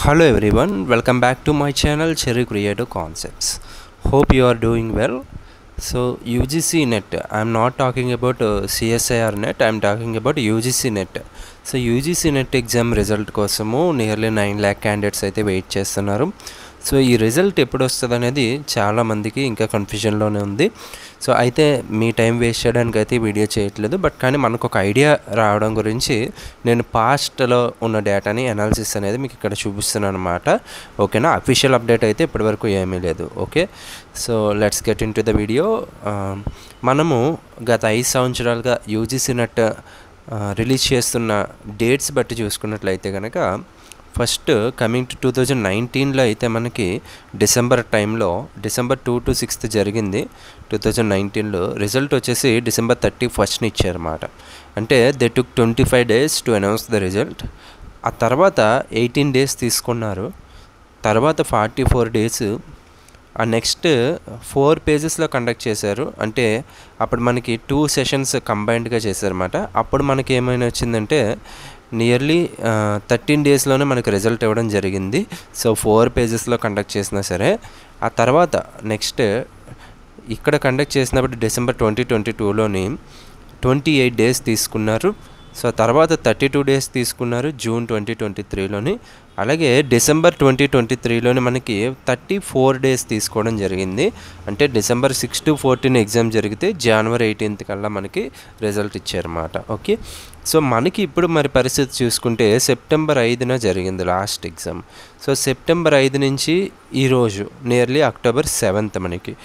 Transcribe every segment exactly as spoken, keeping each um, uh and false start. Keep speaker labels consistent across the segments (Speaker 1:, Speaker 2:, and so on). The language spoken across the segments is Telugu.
Speaker 1: Hello everyone, welcome back to my channel Cherry Creative Concepts. Hope you are doing well. So U G C net, I am not talking about uh, C S I R net, I am talking about U G C net. So U G C net exam result కోసము నియర్లీ నైన్ ల్యాక్ క్యాండిడేట్స్ అయితే వెయిట్ చేస్తున్నారు. సో ఈ రిజల్ట్ ఎప్పుడు వస్తుంది అనేది చాలామందికి ఇంకా కన్ఫ్యూజన్లోనే ఉంది. సో అయితే మీ టైం వేస్ట్ చేయడానికి అయితే వీడియో చేయట్లేదు, బట్ కానీ మనకు ఒక ఐడియా రావడం గురించి నేను పాస్ట్లో ఉన్న డేటాని అనాలిసిస్ అనేది మీకు ఇక్కడ చూపిస్తున్నాను అనమాట. ఓకేనా, అఫీషియల్ అప్డేట్ అయితే ఇప్పటివరకు ఏమీ లేదు. Okay, so let's get into the video. మనము గత ఐదు సంవత్సరాలుగా యూజీసీ నెట్ రిలీజ్ చేస్తున్న డేట్స్ బట్టి చూసుకున్నట్లయితే కనుక first coming to two thousand నైన్టీన్లో అయితే మనకి డిసెంబర్ టైంలో డిసెంబర్ టూ టు సిక్స్త్ జరిగింది. టూ థౌజండ్ నైన్టీన్లో రిజల్ట్ వచ్చేసి డిసెంబర్ థర్టీ ఫస్ట్ని ఇచ్చారన్నమాట. అంటే they took twenty five days to announce the result. ఆ తర్వాత ఎయిటీన్ డేస్ తీసుకున్నారు, తర్వాత ఫార్టీ ఫోర్ డేస్ ఆ నెక్స్ట్ ఫోర్ పేజెస్లో కండక్ట్ చేశారు. అంటే అప్పుడు మనకి టూ సెషన్స్ కంబైన్డ్గా చేశారన్నమాట. అప్పుడు మనకి ఏమైనా వచ్చిందంటే నియర్లీ థర్టీన్ డేస్లోనే మనకు రిజల్ట్ ఇవ్వడం జరిగింది. సో ఫోర్ పేజెస్లో కండక్ట్ చేసినా సరే ఆ తర్వాత నెక్స్ట్ ఇక్కడ కండక్ట్ చేసినప్పుడు డిసెంబర్ ట్వంటీ ట్వంటీ టూలోని ట్వంటీ ఎయిట్ డేస్ తీసుకున్నారు. సో తర్వాత థర్టీ టూ డేస్ తీసుకున్నారు జూన్ ట్వంటీ ట్వంటీ త్రీలోని. అలాగే డిసెంబర్ ట్వంటీ ట్వంటీ త్రీలోని మనకి థర్టీ ఫోర్ డేస్ తీసుకోవడం జరిగింది. అంటే December six to fourteen exam జరిగితే జనవరి ఎయిటీన్త్ కల్లా మనకి రిజల్ట్ ఇచ్చారన్నమాట. ఓకే, సో మనకి ఇప్పుడు మరి పరిస్థితి చూసుకుంటే సెప్టెంబర్ ఐదున జరిగింది లాస్ట్ ఎగ్జామ్. సో సెప్టెంబర్ ఐదు నుంచి ఈరోజు నియర్లీ అక్టోబర్ సెవెంత్ మనకి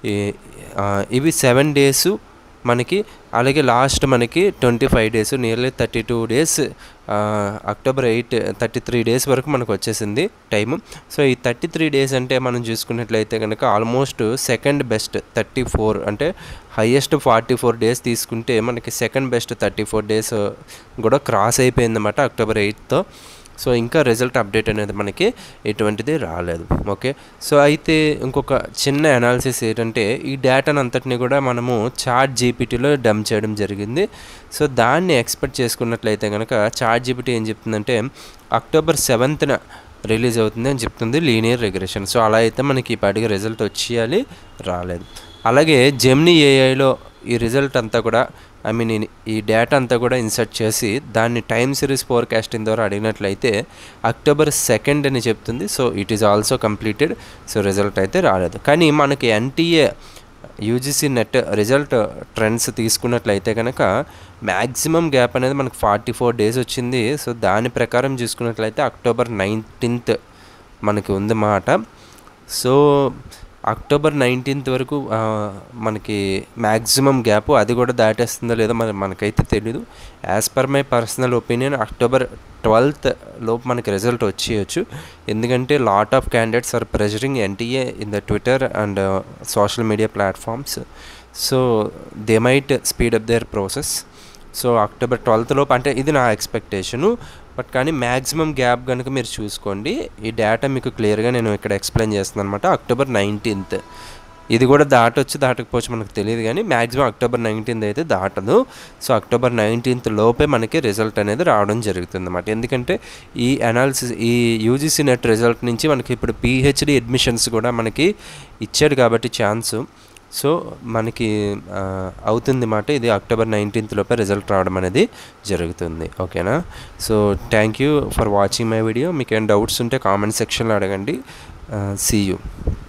Speaker 1: ఇవి సెవెన్ డేసు మనకి. అలాగే లాస్ట్ మనకి twenty five days nearly thirty two days October eight thirty three days వరకు మనకు వచ్చేసింది టైము. సో ఈ థర్టీ త్రీ డేస్ అంటే మనం చూసుకున్నట్లయితే కనుక almost second best thirty four అంటే హయ్యెస్ట్ ఫార్టీ ఫోర్ డేస్ తీసుకుంటే మనకి second best thirty four days కూడా క్రాస్ అయిపోయిందన్నమాట అక్టోబర్ ఎయిత్తో. సో ఇంకా రిజల్ట్ అప్డేట్ అనేది మనకి ఎటువంటిది రాలేదు. ఓకే, సో అయితే ఇంకొక చిన్న అనాలిసిస్ ఏంటంటే ఈ డేటాను అంతటిని కూడా మనము చాట్ జీపీటీలో డంప్ చేయడం జరిగింది. సో దాన్ని ఎక్స్పెక్ట్ చేసుకున్నట్లయితే కనుక చాట్ జీపీటీ ఏం చెప్తుందంటే అక్టోబర్ సెవెంత్న రిలీజ్ అవుతుంది అని చెప్తుంది లీనియర్ రిగ్రెషన్. సో అలా అయితే మనకి ఈ పాటికి రిజల్ట్ వచ్చేయాలి, రాలేదు. అలాగే జెమినీ ఏఐలో ఈ రిజల్ట్ అంతా కూడా ఐ మీన్ ఈ డేటా అంతా కూడా ఇన్సర్ట్ చేసి దాన్ని టైమ్ సిరీస్ ఫోర్కాస్టింగ్ ద్వారా అడిగినట్లయితే అక్టోబర్ సెకండ్ అని చెప్తుంది. So it is also completed. So result అయితే రాలేదు. కానీ మనకి NTA UGC net result trends తీసుకున్నట్లయితే కనుక మ్యాక్సిమం గ్యాప్ అనేది మనకు ఫార్టీ ఫోర్ డేస్ వచ్చింది. సో దాని ప్రకారం చూసుకున్నట్లయితే అక్టోబర్ నైన్టీన్త్ మనకి ఉందన్నమాట. సో అక్టోబర్ నైన్టీన్త్ వరకు మనకి మ్యాక్సిమం గ్యాప్, అది కూడా దాటేస్తుందో లేదో మన మనకైతే తెలీదు. As per my personal opinion October twelfth లోపు మనకి రిజల్ట్ వచ్చేయచ్చు. ఎందుకంటే lot of candidates are pressuring NTA in the Twitter and social media ప్లాట్ఫామ్స్. So they might speed up their process. So October twelfth లోపు అంటే ఇది నా ఎక్స్పెక్టేషను. బట్ కానీ మ్యాక్సిమం గ్యాప్ కనుక మీరు చూసుకోండి, ఈ డేటా మీకు క్లియర్గా నేను ఇక్కడ ఎక్స్ప్లెయిన్ చేస్తున్నాను అనమాట. అక్టోబర్ నైన్టీన్త్ ఇది కూడా దాటొచ్చు దాటకపోవచ్చు మనకు తెలియదు, కానీ మ్యాక్సిమం అక్టోబర్ నైన్టీన్త్ అయితే దాటదు. సో అక్టోబర్ నైన్టీన్త్ లోపే మనకి రిజల్ట్ అనేది రావడం జరుగుతుంది అన్నమాట. ఎందుకంటే ఈ అనాలిసిస్ ఈ యూజీసీ నెట్ రిజల్ట్ నుంచి మనకి ఇప్పుడు పిహెచ్డి అడ్మిషన్స్ కూడా మనకి ఇచ్చాడు కాబట్టి ఛాన్సు. సో మనకి అవుతుంది మాట, ఇది అక్టోబర్ నైన్టీన్త్ లోపే రిజల్ట్ రావడం అనేది జరుగుతుంది. ఓకేనా, so thank you for watching my video. మీకు ఏమైనా డౌట్స్ ఉంటే కామెంట్ సెక్షన్లో అడగండి. See you.